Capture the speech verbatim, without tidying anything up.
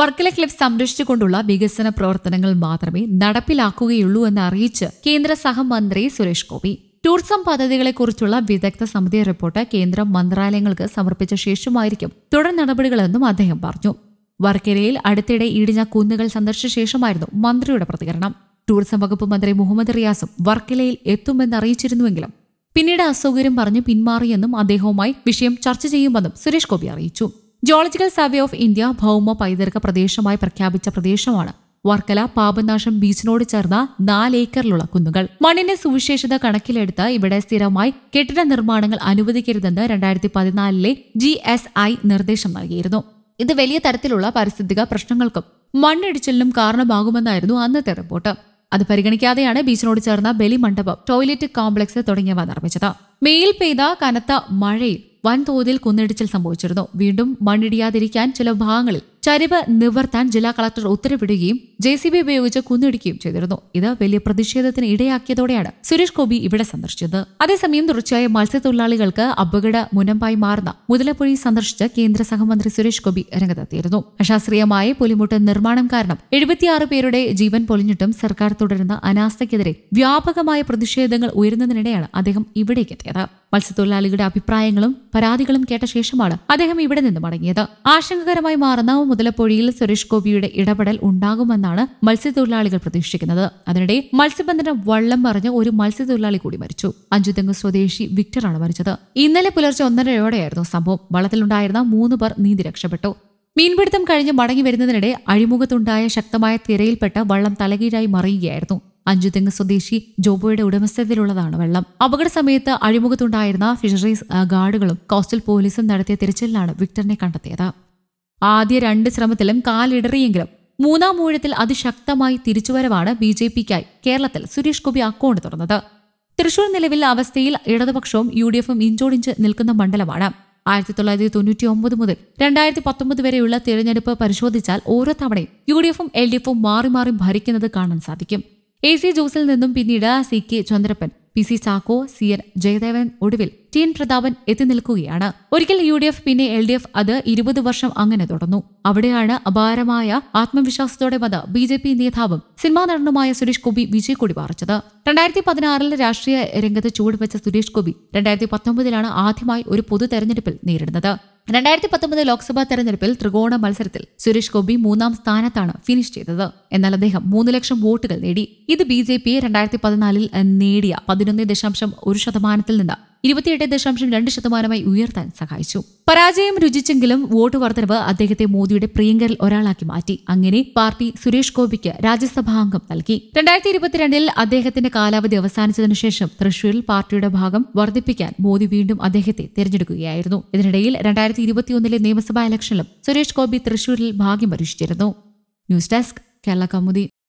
Varkala cliff സംരക്ഷിച്ചുകൊണ്ടുള്ള വികസന പ്രവർത്തനങ്ങൾ മാത്രമേ നടപ്പിലാക്കുകയുള്ളൂ എന്ന് അറിയിച്ച് കേന്ദ്ര സഹമന്ത്രി സുരേഷ് ഗോപി. ടൂറിസം പദ്ധതികളെക്കുറിച്ചുള്ള വിദഗ്ധ സമിതി റിപ്പോർട്ട് കേന്ദ്ര മന്ത്രാലയങ്ങൾക്ക് സമർപ്പിച്ച ശേഷമായിരിക്കും തുടർ നടപടികളെന്നും അദ്ദേഹം പറഞ്ഞു. വർക്കലയിൽ അടുത്തിടെ ഇടിഞ്ഞ കുന്നുകൾ സന്ദർശിച്ച ശേഷമായിരുന്നു മന്ത്രിയുടെ പ്രതികരണം. ടൂറിസം വകുപ്പ് മന്ത്രി മുഹമ്മദ് റിയാസും വർക്കലയിൽ എത്തുമെന്ന് അറിയിച്ചിരുന്നുവെങ്കിലും പിന്നീട് അസൗകര്യം പറഞ്ഞു പിന്മാറിയെന്നും അദ്ദേഹവുമായി വിഷയം ചർച്ച ചെയ്യുമെന്നും സുരേഷ് ഗോപി അറിയിച്ചു. ജിയോളജിക്കൽ സർവേ ഓഫ് ഇന്ത്യ ഭൗമ പൈതൃക പ്രദേശമായി പ്രഖ്യാപിച്ച പ്രദേശമാണ് വർക്കല. പാപനാശം ബീച്ചിനോട് ചേർന്ന നാലേക്കറിലുള്ള കുന്നുകൾ. മണ്ണിന്റെ സുവിശേഷത കണക്കിലെടുത്ത് ഇവിടെ സ്ഥിരമായി കെട്ടിട നിർമ്മാണങ്ങൾ അനുവദിക്കരുതെന്ന് രണ്ടായിരത്തി പതിനാലിലെ ജി എസ് ഐ നിർദ്ദേശം നൽകിയിരുന്നു. ഇത് വലിയ തരത്തിലുള്ള പാരിസ്ഥിതിക പ്രശ്നങ്ങൾക്കും മണ്ണിടിച്ചിലിനും കാരണമാകുമെന്നായിരുന്നു അന്നത്തെ റിപ്പോർട്ട്. അത് പരിഗണിക്കാതെയാണ് ബീച്ചിനോട് ചേർന്ന ബലിമണ്ഡപം, ടോയ്ലറ്റ് കോംപ്ലക്സ് തുടങ്ങിയവ നിർമ്മിച്ചത്. മെയിൽ പെയ്ത കനത്ത മഴയിൽ വൻതോതിൽ കുന്നിടിച്ചിൽ സംഭവിച്ചിരുന്നു. വീണ്ടും മണ്ണിടിയാതിരിക്കാൻ ചില ഭാഗങ്ങളിൽ ചരിവ് നിവർത്താൻ ജില്ലാ കളക്ടർ ഉത്തരവിടുകയും ജെ സി ബി ഉപയോഗിച്ച് കുന്നിടിക്കുകയും ചെയ്തിരുന്നു. ഇത് വലിയ പ്രതിഷേധത്തിന് ഇടയാക്കിയതോടെയാണ് സുരേഷ് ഗോപി ഇവിടെ സന്ദർശിച്ചത്. അതേസമയം തുടർച്ചയായ മത്സ്യത്തൊഴിലാളികൾക്ക് അപകട മുനമ്പായി മാറുന്ന മുതലപ്പുഴി സന്ദർശിച്ച് കേന്ദ്ര സഹമന്ത്രി സുരേഷ് ഗോപി രംഗത്തെത്തിയിരുന്നു. അശാസ്ത്രീയമായ പുലിമുട്ട് നിർമ്മാണം കാരണം എഴുപത്തിയാറ് പേരുടെ ജീവൻ പൊലിഞ്ഞിട്ടും സർക്കാർ തുടരുന്ന അനാസ്ഥയ്ക്കെതിരെ വ്യാപകമായ പ്രതിഷേധങ്ങൾ ഉയരുന്നതിനിടെയാണ് അദ്ദേഹം ഇവിടേക്ക് എത്തിയത്. മത്സ്യത്തൊഴിലാളികളുടെ അഭിപ്രായങ്ങളും പരാതികളും കേട്ട ശേഷമാണ് അദ്ദേഹം ഇവിടെ നിന്ന് മടങ്ങിയത്. ആശങ്കകരമായി മാറുന്ന മുതലപ്പുഴയിൽ സുരേഷ് ഗോപിയുടെ ഇടപെടൽ ഉണ്ടാകുമെന്നാണ് മത്സ്യത്തൊഴിലാളികൾ പ്രതീക്ഷിക്കുന്നത്. അതിനിടെ മത്സ്യബന്ധനം വള്ളം മറിഞ്ഞ് ഒരു മത്സ്യത്തൊഴിലാളി കൂടി മരിച്ചു. അഞ്ചുതെങ്ങ് സ്വദേശി വിക്ടറാണ് മരിച്ചത്. ഇന്നലെ പുലർച്ചെ ഒന്നരയോടെയായിരുന്നു സംഭവം. വള്ളത്തിലുണ്ടായിരുന്ന മൂന്ന് പേർ നീന്തി രക്ഷപ്പെട്ടു. മീൻപിടുത്തം കഴിഞ്ഞ് മടങ്ങി വരുന്നതിനിടെ അഴിമുഖത്തുണ്ടായ ശക്തമായ തിരയിൽപ്പെട്ട് വള്ളം തലകീഴായി മറിയുകയായിരുന്നു. അഞ്ചുതെങ്ങ് സ്വദേശി ജോബോയുടെ ഉടമസ്ഥതയിലുള്ളതാണ് വെള്ളം. അപകട സമയത്ത് അഴിമുഖത്തുണ്ടായിരുന്ന ഫിഷറീസ് ഗാർഡുകളും കോസ്റ്റൽ പോലീസും നടത്തിയ തിരച്ചിലിലാണ് വിക്ടറിനെ കണ്ടെത്തിയത്. ആദ്യ രണ്ട് ശ്രമത്തിലും കാലിടറിയെങ്കിലും മൂന്നാം ഊഴത്തിൽ അതിശക്തമായി തിരിച്ചുവരവാണ് ബി ജെ പിക്കായി കേരളത്തിൽ സുരേഷ് ഗോപി അക്കൗണ്ട് തുറന്നത്. തൃശൂർ നിലവിലെ അവസ്ഥയിൽ ഇടതുപക്ഷവും യു ഡി എഫും ഇഞ്ചോടിഞ്ച് നിൽക്കുന്ന മണ്ഡലമാണ്. ആയിരത്തി തൊള്ളായിരത്തി തൊണ്ണൂറ്റി ഒമ്പത് മുതൽ രണ്ടായിരത്തി പത്തൊമ്പത് വരെയുള്ള തിരഞ്ഞെടുപ്പ് പരിശോധിച്ചാൽ ഓരോ തവണയും യു ഡി എഫും എൽ ഡി എഫും മാറി മാറി ഭരിക്കുന്നത് കാണാൻ സാധിക്കും. എ സി ജോസിൽ നിന്നും പിന്നീട് C K Chandrappan, P C Chacko, C N Jayadevan, ഒടുവിൽ ടി എൻ പ്രതാപൻ എത്തി നിൽക്കുകയാണ്. ഒരിക്കൽ യു ഡി എഫ്, പിന്നെ എൽ ഡി എഫ്. അത് ഇരുപത് വർഷം അങ്ങനെ തുടർന്നു. അവിടെയാണ് അപാരമായ ആത്മവിശ്വാസത്തോടെ വന്ന് ബി ജെ പി നേതാവും സിനിമാ നടനുമായ സുരേഷ് ഗോപി വിജയക്കൊടി പാറിച്ചത്. രണ്ടായിരത്തി പതിനാറിൽ രാഷ്ട്രീയ രംഗത്ത് ചുവടുവെച്ച സുരേഷ് ഗോപി രണ്ടായിരത്തി പത്തൊമ്പതിലാണ് ആദ്യമായി ഒരു പൊതു തെരഞ്ഞെടുപ്പിൽ നേരിടുന്നത്. രണ്ടായിരത്തി പത്തൊമ്പത് ലോക്സഭാ തെരഞ്ഞെടുപ്പിൽ ത്രികോണ മത്സരത്തിൽ സുരേഷ് ഗോപി മൂന്നാം സ്ഥാനത്താണ് ഫിനിഷ് ചെയ്തത്. എന്നാൽ അദ്ദേഹം മൂന്ന് ലക്ഷം വോട്ടുകൾ നേടി. ഇത് ബി ജെ പിയെ രണ്ടായിരത്തി പതിനാലിൽ നേടിയ പതിനൊന്ന് ദശാംശം ഒരു ശതമാനത്തിൽ നിന്ന് ഇരുപത്തിയെട്ട് ദശാംശം രണ്ട് ശതമാനമായി ഉയർത്താൻ സഹായിച്ചു. പരാജയം രുചിച്ചെങ്കിലും വോട്ട് വർധനവ് അദ്ദേഹത്തെ മോദിയുടെ പ്രിയങ്കരിൽ ഒരാളാക്കി മാറ്റി. അങ്ങനെ പാർട്ടി സുരേഷ് ഗോപിക്ക് രാജ്യസഭാംഗം നൽകി. രണ്ടായിരത്തി ഇരുപത്തിരണ്ടിൽ അദ്ദേഹത്തിന്റെ കാലാവധി അവസാനിച്ചതിനു ശേഷം തൃശൂരിൽ പാർട്ടിയുടെ ഭാഗം വർദ്ധിപ്പിക്കാൻ മോദി വീണ്ടും അദ്ദേഹത്തെ തിരഞ്ഞെടുക്കുകയായിരുന്നു. ഇതിനിടയിൽ രണ്ടായിരത്തി ഇരുപത്തിയൊന്നിലെ നിയമസഭാ ഇലക്ഷനിലും സുരേഷ് ഗോപി തൃശൂരിൽ ഭാഗ്യം പരീക്ഷിച്ചിരുന്നു. News desk Kerala Kaumudi.